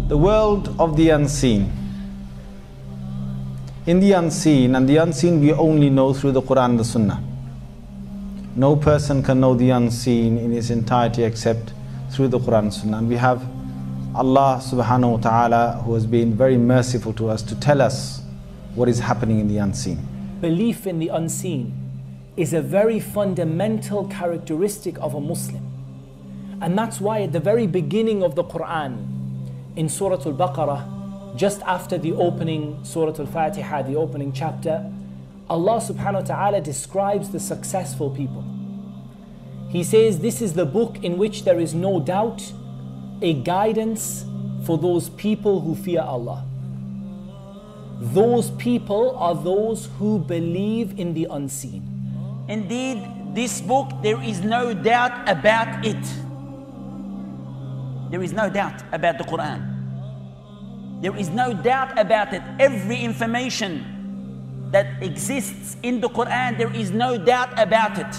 The world of the unseen. In the unseen, and the unseen we only know through the Quran and the Sunnah. No person can know the unseen in its entirety except through the Quran and Sunnah. And we have Allah subhanahu wa ta'ala, who has been very merciful to us, to tell us what is happening in the unseen. Belief in the unseen is a very fundamental characteristic of a Muslim. And that's why at the very beginning of the Quran, in Surah Al-Baqarah, just after the opening Surah Al-Fatiha, the opening chapter, Allah subhanahu wa ta'ala describes the successful people. He says, this is the book in which there is no doubt, a guidance for those people who fear Allah. Those people are those who believe in the unseen. Indeed, this book, there is no doubt about it. There is no doubt about the Quran. There is no doubt about it. Every information that exists in the Quran, there is no doubt about it.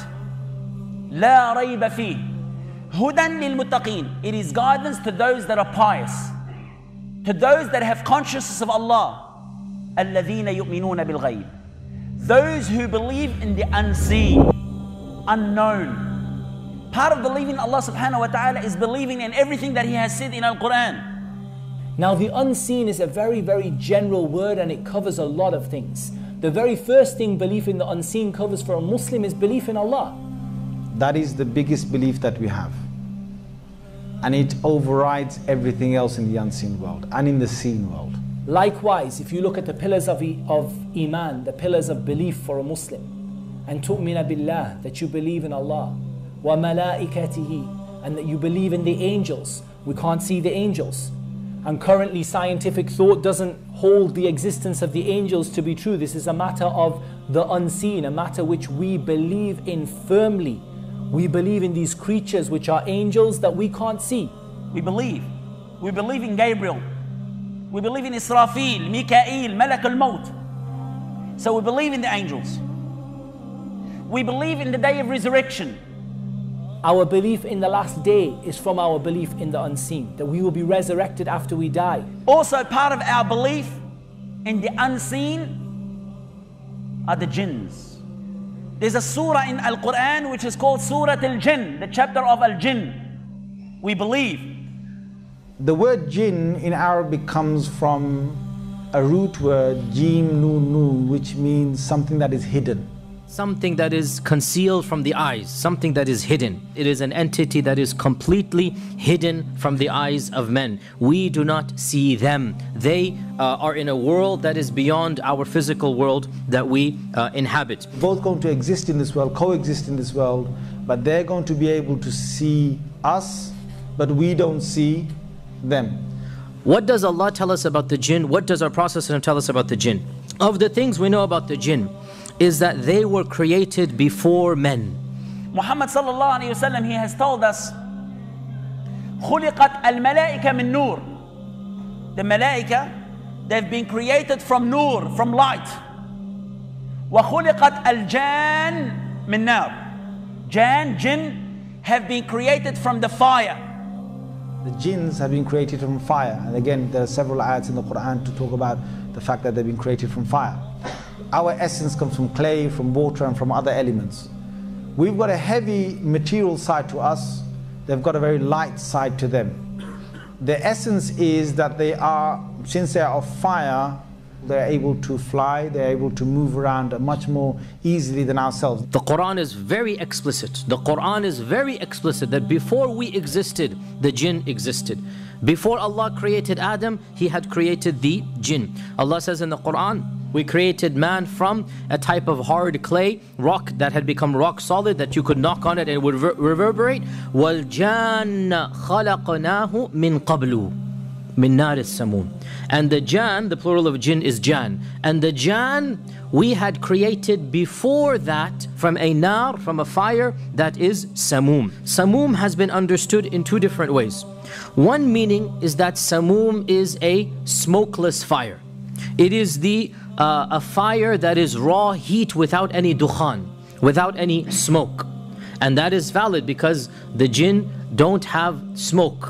لا ريب فيه. هدى للمتقين. It is guidance to those that are pious, to those that have consciousness of Allah. الذين يؤمنون بالغيب. Those who believe in the unseen, unknown. Part of believing in Allah subhanahu wa ta'ala is believing in everything that He has said in Al-Quran. Now the unseen is a very, very general word, and it covers a lot of things. The very first thing belief in the unseen covers for a Muslim is belief in Allah. That is the biggest belief that we have. And it overrides everything else in the unseen world and in the seen world. Likewise, if you look at the pillars of Iman, the pillars of belief for a Muslim, and tu'mina billah, that you believe in Allah, wa malaikatihi, and that you believe in the angels. We can't see the angels. And currently scientific thought doesn't hold the existence of the angels to be true. This is a matter of the unseen, a matter which we believe in firmly. We believe in these creatures which are angels that we can't see. We believe in Gabriel. We believe in Israfil, Mikael, Malak al-Maut. So we believe in the angels. We believe in the day of resurrection. Our belief in the last day is from our belief in the unseen, that we will be resurrected after we die. Also part of our belief in the unseen are the jinns. There's a surah in Al-Quran which is called Surah Al-Jinn, the chapter of Al-Jinn. We believe. The word jinn in Arabic comes from a root word, jim nun nun, which means something that is hidden. Something that is concealed from the eyes, something that is hidden. It is an entity that is completely hidden from the eyes of men. We do not see them. They are in a world that is beyond our physical world that we inhabit. Both going to exist in this world, coexist in this world, but they're going to be able to see us, but we don't see them. What does Allah tell us about the jinn? What does our Prophet tell us about the jinn? Of the things we know about the jinn is that they were created before men. Muhammad sallallahu alayhi wa sallam, he has told us, خُلِقَتْ الْمَلَائِكَ مِن نُور. The malaika, they've been created from nur, from light. وَخُلِقَتْ الْجَانِ مِن نَار. Jinn, have been created from the fire. The jinns have been created from fire. And again, there are several ayats in the Quran to talk about the fact that they've been created from fire. Our essence comes from clay, from water, and from other elements. We've got a heavy material side to us. They've got a very light side to them. The essence is that they are, since they are of fire, they're able to fly, they're able to move around much more easily than ourselves. The Quran is very explicit. The Quran is very explicit that before we existed, the jinn existed. Before Allah created Adam, He had created the jinn. Allah says in the Quran, we created man from a type of hard clay, rock that had become rock solid, that you could knock on it and it would reverberate. وَالْجَانَّ خَلَقْنَاهُ مِنْ قَبْلُ مِنْ نَارِ السَّمُومِ. And the Jan, the plural of jinn is Jan. And the Jan we had created before that from a nar, from a fire that is Samum. Samum has been understood in two different ways. One meaning is that Samum is a smokeless fire. It is a fire that is raw heat without any dukhan, without any smoke. And that is valid because the jinn don't have smoke.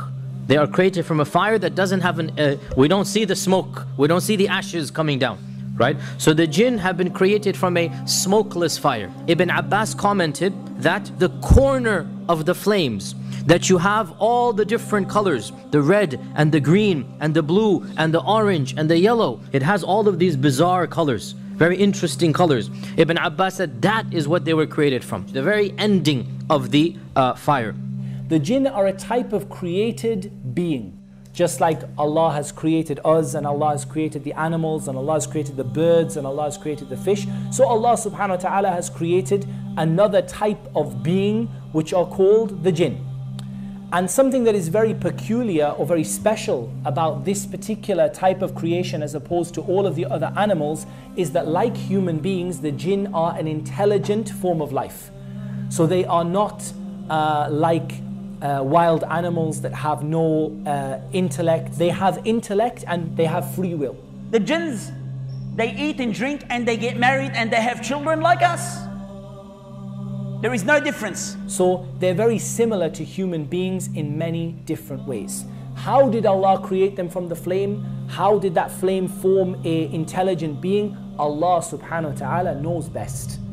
They are created from a fire that doesn't have we don't see the smoke, we don't see the ashes coming down, right? So the jinn have been created from a smokeless fire. Ibn Abbas commented that the corner of the flames, that you have all the different colors, the red and the green and the blue and the orange and the yellow, it has all of these bizarre colors, very interesting colors. Ibn Abbas said that is what they were created from, the very ending of the fire. The jinn are a type of created being. Just like Allah has created us, and Allah has created the animals, and Allah has created the birds, and Allah has created the fish, so Allah subhanahu wa ta'ala has created another type of being which are called the jinn. And something that is very peculiar or very special about this particular type of creation as opposed to all of the other animals is that, like human beings, the jinn are an intelligent form of life. So they are not like wild animals that have no intellect. They have intellect and they have free will. The jinns, they eat and drink and they get married and they have children like us. There is no difference. So they're very similar to human beings in many different ways. How did Allah create them from the flame? How did that flame form an intelligent being? Allah subhanahu wa ta'ala knows best.